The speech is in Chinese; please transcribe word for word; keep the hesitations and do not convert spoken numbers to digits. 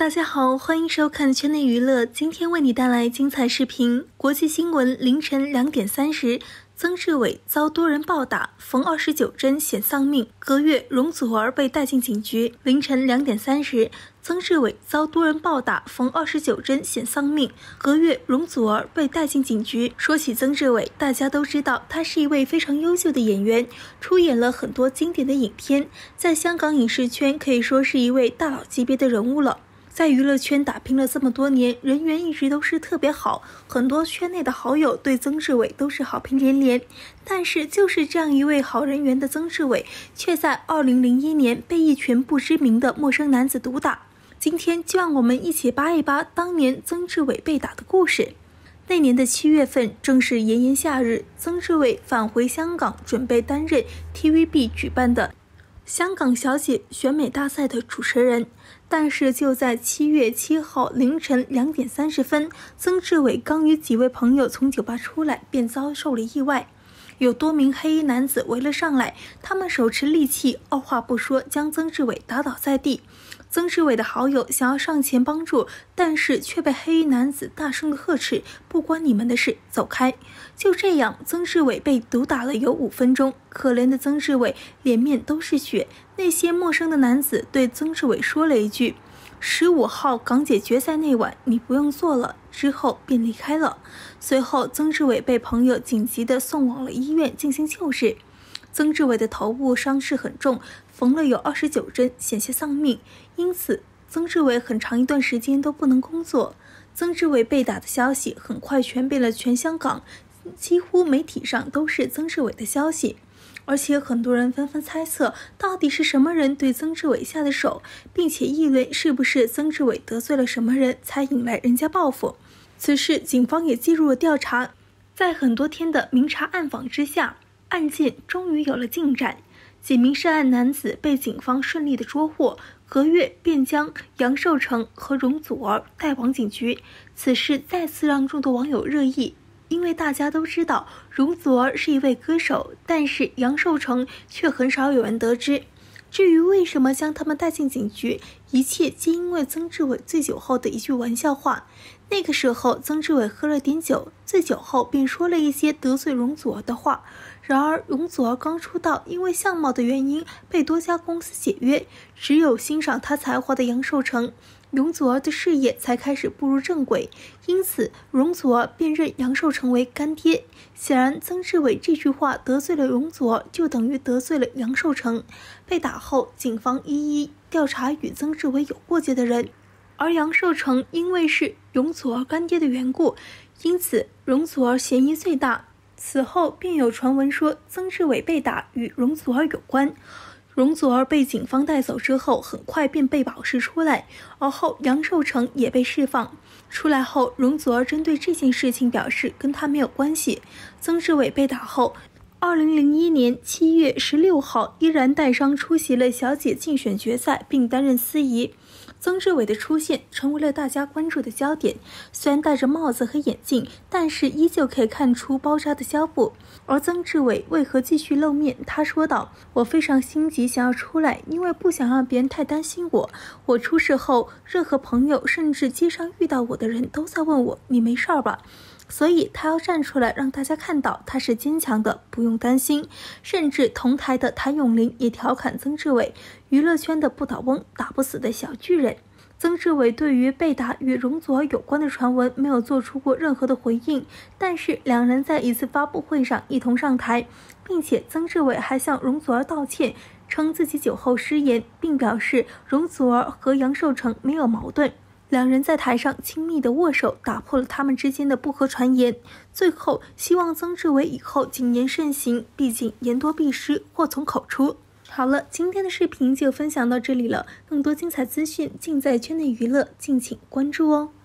大家好，欢迎收看圈内娱乐，今天为你带来精彩视频。国际新闻：凌晨两点三十，曾志伟遭多人暴打，缝二十九针险丧命。隔月，容祖儿被带进警局。凌晨两点三十，曾志伟遭多人暴打，缝二十九针险丧命。隔月，容祖儿被带进警局。说起曾志伟，大家都知道他是一位非常优秀的演员，出演了很多经典的影片，在香港影视圈可以说是一位大佬级别的人物了。在娱乐圈打拼了这么多年，人缘一直都是特别好，很多圈内的好友对曾志伟都是好评连连。但是就是这样一位好人缘的曾志伟，却在二零零一年被一群不知名的陌生男子毒打。今天就让我们一起扒一扒当年曾志伟被打的故事。那年的七月份，正是炎炎夏日，曾志伟返回香港，准备担任 T V B 举办的香港小姐选美大赛的主持人。但是就在七月七号凌晨两点三十分，曾志伟刚与几位朋友从酒吧出来，便遭受了意外。有多名黑衣男子围了上来，他们手持利器，二话不说将曾志伟打倒在地。曾志伟的好友想要上前帮助，但是却被黑衣男子大声的呵斥：“不关你们的事，走开！”就这样，曾志伟被毒打了有五分钟。可怜的曾志伟脸面都是血。那些陌生的男子对曾志伟说了一句：“十五号港姐决赛那晚，你不用做了。”之后便离开了。随后，曾志伟被朋友紧急的送往了医院进行救治。曾志伟的头部伤势很重，缝了有二十九针，险些丧命。因此，曾志伟很长一段时间都不能工作。曾志伟被打的消息很快传遍了全香港，几乎媒体上都是曾志伟的消息。而且很多人纷纷猜测，到底是什么人对曾志伟下的手，并且议论是不是曾志伟得罪了什么人，才引来人家报复。此事警方也介入了调查，在很多天的明察暗访之下，案件终于有了进展。几名涉案男子被警方顺利的捉获，隔月便将杨受成和容祖儿带往警局。此事再次让众多网友热议，因为大家都知道容祖儿是一位歌手，但是杨受成却很少有人得知。至于为什么将他们带进警局，一切皆因为曾志伟醉酒后的一句玩笑话。那个时候曾志伟喝了点酒，醉酒后便说了一些得罪容祖儿的话。然而容祖儿刚出道，因为相貌的原因被多家公司解约，只有欣赏她才华的杨受成，容祖儿的事业才开始步入正轨，因此容祖儿便认杨受成为干爹。显然曾志伟这句话得罪了容祖儿，就等于得罪了杨受成。被打后，警方一一调查与曾志伟有过节的人，而杨受成因为是容祖儿干爹的缘故，因此容祖儿嫌疑最大。此后便有传闻说曾志伟被打与容祖儿有关。容祖儿被警方带走之后，很快便被保释出来，而后杨受成也被释放。出来后，容祖儿针对这件事情表示跟他没有关系。曾志伟被打后，二零零一年七月十六号依然带伤出席了小姐竞选决赛，并担任司仪。曾志伟的出现成为了大家关注的焦点，虽然戴着帽子和眼镜，但是依旧可以看出包扎的腰部。而曾志伟为何继续露面？他说道：“我非常心急想要出来，因为不想让别人太担心我。我出事后，任何朋友甚至街上遇到我的人都在问我，你没事吧？”所以他要站出来让大家看到他是坚强的，不用担心。甚至同台的谭咏麟也调侃曾志伟，娱乐圈的不倒翁，打不死的小巨人。曾志伟对于被打与容祖儿有关的传闻没有做出过任何的回应，但是两人在一次发布会上一同上台，并且曾志伟还向容祖儿道歉，称自己酒后失言，并表示容祖儿和杨受成没有矛盾。两人在台上亲密的握手，打破了他们之间的不合传言。最后希望曾志伟以后谨言慎行，毕竟言多必失，祸从口出。好了，今天的视频就分享到这里了，更多精彩资讯尽在圈内娱乐，敬请关注哦。